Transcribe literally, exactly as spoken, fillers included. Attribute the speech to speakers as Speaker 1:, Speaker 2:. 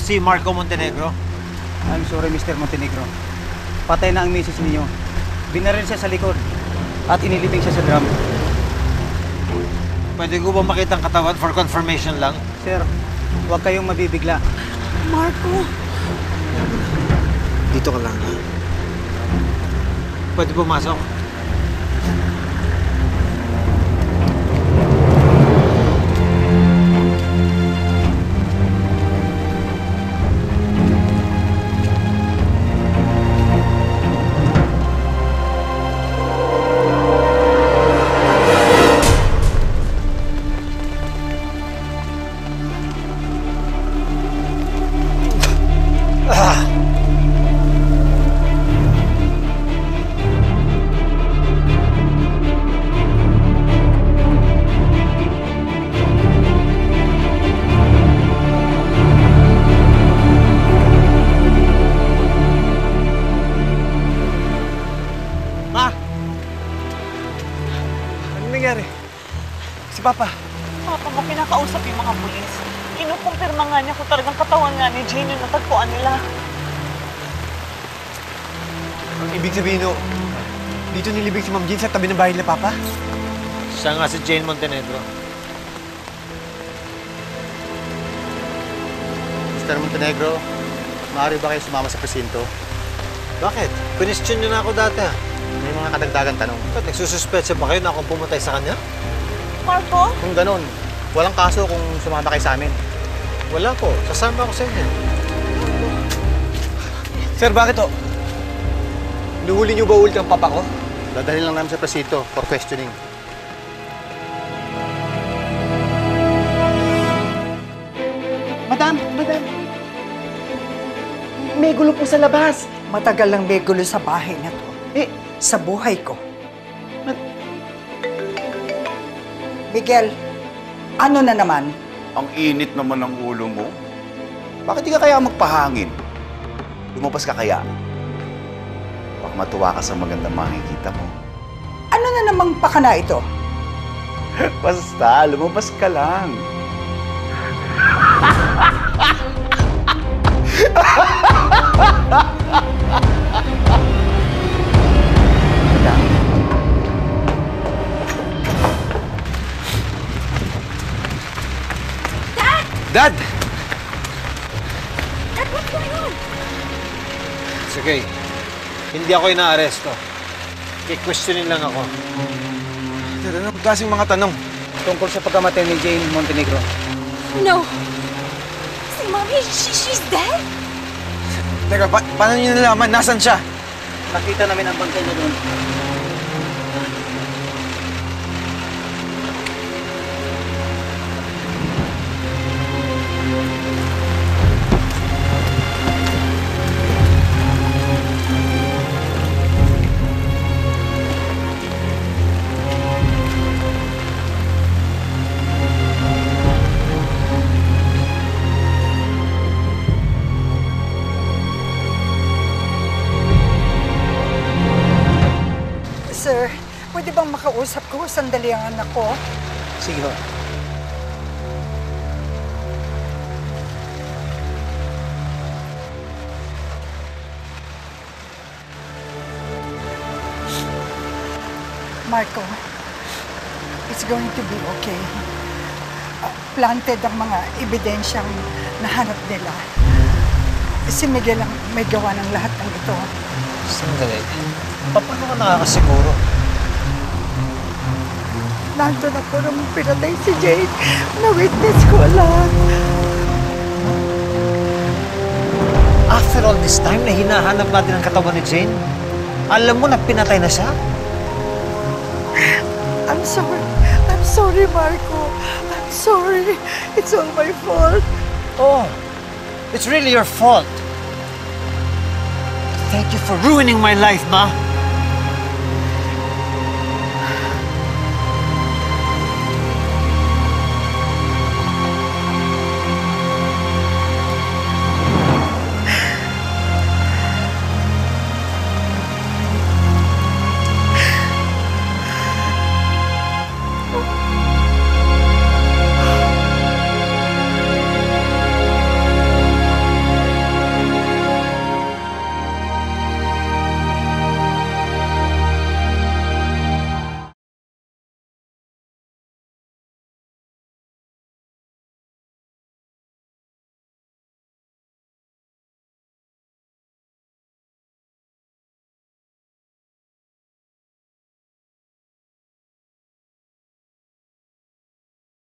Speaker 1: si Marco Montenegro?
Speaker 2: I'm sorry, Mister Montenegro. Patay na ang misis ninyo. Binaril siya sa likod at inilibing siya sa drum.
Speaker 1: Pwede ko ba makita ang katawan for confirmation lang?
Speaker 2: Sir, huwag kayong mabibigla.
Speaker 3: Marco!
Speaker 1: Dito ka lang. Pwede pumasok?
Speaker 2: Papa.
Speaker 3: Papa mo, pinakausap yung mga pulis. Kinukumpirma nga niya kung talagang katawan nga ni Jane yung natagpuan nila.
Speaker 4: Ang ibig sabihin, no, dito nilibig si Ma'am Jean sa tabi ng bahay nila, Papa?
Speaker 1: Siya nga si Jane Montenegro.
Speaker 5: Mister Montenegro, maaari ba kayo sumama sa presinto?
Speaker 1: Bakit? Question niyo na ako dati, ha?
Speaker 5: May mga kadagdagan tanong.
Speaker 1: Ba't nagsususpetsa ba kayo na akong pumatay sa kanya?
Speaker 3: Marco?
Speaker 5: Kung ganun, walang kaso kung sumama kayo sa amin.
Speaker 1: Wala po. Sasama ako sa inyo.
Speaker 4: Sir, bakit o? Nuhuli niyo ba ulit ang papa ko?
Speaker 5: Dadalhin lang namin sa presinto for questioning.
Speaker 6: Madam, madam. May gulo po sa labas.
Speaker 7: Matagal lang may gulo sa bahay na to.
Speaker 6: Eh,
Speaker 7: Sa buhay ko.
Speaker 6: Ma-
Speaker 7: Miguel, ano na naman?
Speaker 8: Ang init naman ng ulo mo. Bakit di ka kaya magpahangin? Lumabas ka kaya? Baka matuwa ka sa magandang makikita mo.
Speaker 7: Ano na namang pakana ito?
Speaker 8: Basta, lumabas ka lang.
Speaker 4: Dad!
Speaker 3: Dad, what's going on?
Speaker 1: Sige. Hindi ako inaaresto. I-questionin lang ako.
Speaker 4: Sir, anong klaseng mga tanong?
Speaker 2: Tungkol sa pagkamatay ni Jane Montenegro.
Speaker 3: No. Si Mommy, she, she's dead?
Speaker 4: Teka, pa paano niyo nalaman? Nasaan siya?
Speaker 2: Nakita namin ang bangkay niya doon.
Speaker 7: Sir, pwede bang makausap ko sandali ang anak ko?
Speaker 2: Sige ho.
Speaker 7: Marco, it's going to be okay. Uh, planted ang mga ebidensyang nahanap nila. Si Miguel ang may gawa ng lahat ng ito.
Speaker 1: Sandali. Paano ka nakakasiguro?
Speaker 7: Nandun ako nung pinatay si Jane. Na-witness ko lahat.
Speaker 1: After all this time na hinahanap natin ang katawan ni Jane, alam mo na pinatay na siya?
Speaker 7: I'm sorry. I'm sorry, Marco. I'm sorry. It's all my fault.
Speaker 1: Oh, it's really your fault. Thank you for ruining my life, Ma.